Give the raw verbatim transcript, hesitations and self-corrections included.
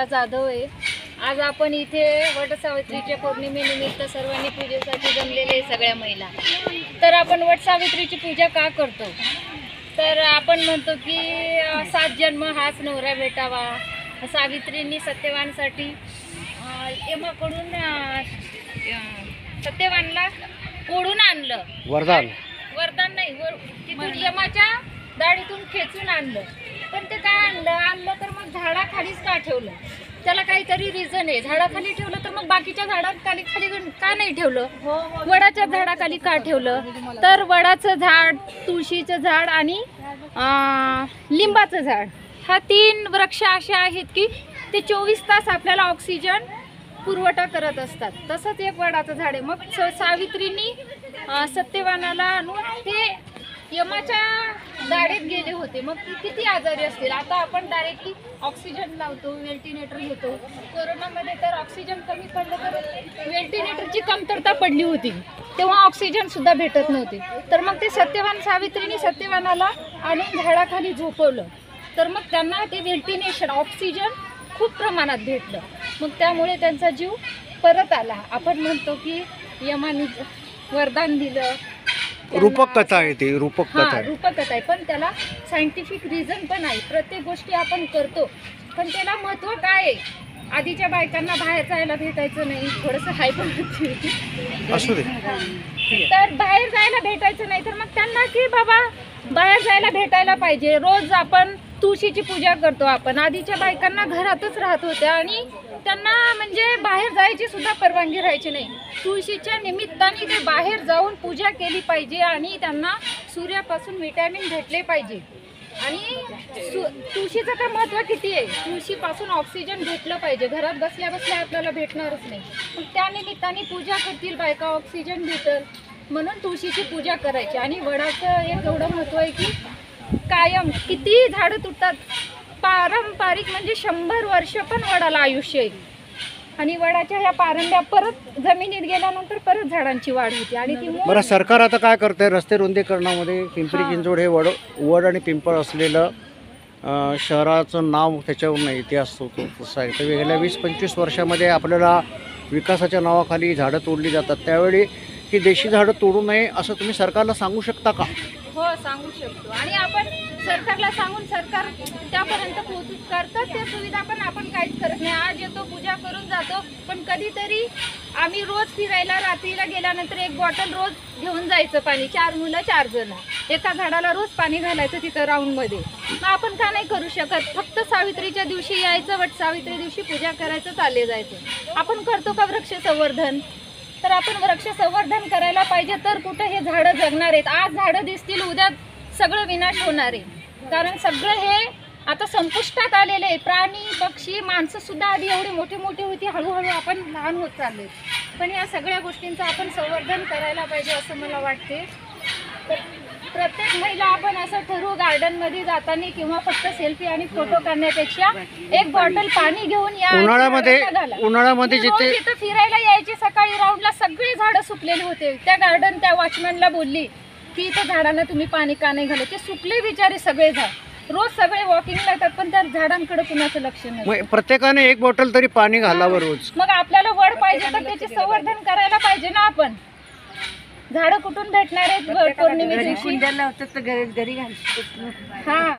मंगला जाधव आहे। आज आपण इथे वटसावित्रीच्या पौर्णिमेनिमित्त सर्वांनी पूजेसाठी जमलेले सगळ्या महिला। तर आपण वटसावित्रीची पूजा का करतो, तर आपण म्हणतो की सात जन्म हाच नवरा भेटावा। सावित्रींनी सत्यवानसाठी यमाकडून सत्यवानला ओढून आणलं, वरदान वरदान नाही वर तिथून यमाच्या दाढीतून खेचून आणलं। पण ते काय आणलं आणलं तर मग झाडाखालीच का ठेवलं, त्याला काहीतरी रिझन आहे। झाडाखाली ठेवलं तर मग बाकीच्या झाडाखाली खाली का नाही ठेवलं, वडाच्या झाडाखाली का ठेवलं, तर वडाचं झाड, तुळशीचं झाड आणि लिंबाचं झाड हा तीन वृक्ष असे आहेत की ते चोवीस तास आपल्याला ऑक्सिजन पुरवठा करत असतात। तसंच एक वडाचं झाड आहे। मग सावित्रींनी सत्यवानाला आणून ते यमाच्या दाढेत गेले होते। मग ती किती आजारी असतील। आता आपण डायरेक्टली ऑक्सिजन लावतो, व्हेंटिलेटर घेतो। कोरोनामध्ये तर ऑक्सिजन कमी पडलं तर व्हेंटिलेटरची कमतरता पडली होती, तेव्हा ऑक्सिजन सुद्धा भेटत नव्हते। तर मग ते सत्यवान सावित्रीने सत्यवानाला आणून झाडाखाली झोपवलं, तर मग त्यांना ते व्हेंटिलेशन ऑक्सिजन खूप प्रमाणात भेटलं। मग त्यामुळे त्यांचा जीव परत आला। आपण म्हणतो की यमाने वरदान दिलं। रूपक कथा आहे ती, रूपक कथा आहे, रूपक कथा आहे, पण त्याला सायंटिफिक रिझन पण आहे। प्रत्येक गोष्टी आपण करतो पण त्याला महत्त्व काय आहे। आधीच्या बायकांना बाहेर जायला भेटायचं नाही, थोडंसं हाय पण असू दे, तर बाहेर जायला भेटायचं नाही, तर मग त्यांना की बाबा बाहेर जायला भेटायला पाहिजे। रोज आपण तुळशीची पूजा करतो आपण, आधीच्या बायकांना घरातच राहत होत्या आणि त्यांना म्हणजे बाहेर जायची सुद्धा परवानगी राहायची नाही। तुळशीच्या निमित्ताने ते बाहेर जाऊन पूजा केली पाहिजे आणि त्यांना सूर्यापासून विटॅमिन भेटले पाहिजे। आणि तुळशीचं तर महत्त्व किती आहे, तुळशीपासून ऑक्सिजन भेटलं पाहिजे। घरात बसल्या बसल्या आपल्याला भेटणारच नाही, मग त्या निमित्ताने पूजा करतील बायका, ऑक्सिजन भेटेल म्हणून तुळशीची पूजा करायची। आणि वडाचं एक एवढं महत्त्व आहे की कायम किती झाडं तुटतात, पारंपरिक म्हणजे शंभर वर्ष पण वडाला आयुष्य आहे। आणि वडाच्या ह्या पारंब्या परत जमिनीत गेल्यानंतर परत झाडांची वाढ होते। आणि ती बरं सरकार आता काय करते, रस्ते रुंदीकरणामध्ये पिंपरी चिंचवड हे वड वड आणि पिंपळ असलेलं शहराचं नाव त्याच्यावर इतिहास होतो तसं आहे। तर गेल्या वीस पंचवीस वर्षामध्ये आपल्याला विकासाच्या नावाखाली झाडं तोडली जातात, त्यावेळी की देशी झाडं तोडू नये असं तुम्ही सरकारला सांगू शकता का? हो सांगू शकतो, आणि आपण सरकारला सांगून सरकार त्यापर्यंत पोहोचू करतात त्या सुविधा, पण आपण काहीच करत नाही। आज येतो पूजा करून जातो, पण कधीतरी आम्ही रोज फिरायला रात्रीला गेल्यानंतर एक बॉटल रोज घेऊन जायचं पाणी, चार मुलं चार जण एका झाडाला रोज पाणी घालायचं तिथं राऊंडमध्ये। मग आपण का नाही करू शकत, फक्त सावित्रीच्या दिवशी यायचं, वट सावित्री दिवशी पूजा करायचं, चालले जायचं। आपण करतो का वृक्ष संवर्धन, तर आपण वृक्ष संवर्धन करायला पाहिजे, तर कुठं हे झाडं जगणार आहेत। आज झाडं दिसतील, उद्या सगळं विनाश होणार आहे, कारण सगळं हे आता संपुष्टात आलेले आहे। प्राणी पक्षी माणसं सुद्धा आधी एवढी मोठी मोठी होती, हळूहळू आपण लहान होत चालले, पण या सगळ्या गोष्टींचं आपण संवर्धन करायला पाहिजे असं मला वाटते। तर प्रत्येक महिला आपण असं ठरवू गार्डनमध्ये जाताना किंवा फक्त सेल्फी आणि फोटो काढण्यापेक्षा एक बॉटल पाणी घेऊन या। उन्हाळ्यामध्ये उन्हाळ्यामध्ये जिथे जिथे फिरायला यायचे सकाळी राऊंडला सगळे झाडं सुकलेले होते, त्या गार्डन त्या वॉचमॅनला बोलली की इथं झाडांना तुम्ही पाणी का नाही घालत, ते सुकले बिचारे सगळे झाड। रोज सगळे वॉकिंगला येतात पण त्या झाडांकडे कुणाचं लक्ष नाही। प्रत्येकाने एक बॉटल तरी पाणी घालावं रोज। मग आपल्याला वड पाहिजे तर त्याचे संवर्धन करायला पाहिजे ना। आपण झाडं कुठून भेटणार आहेत पौर्णिमे दिवशी, घरी घरी घालतो। हा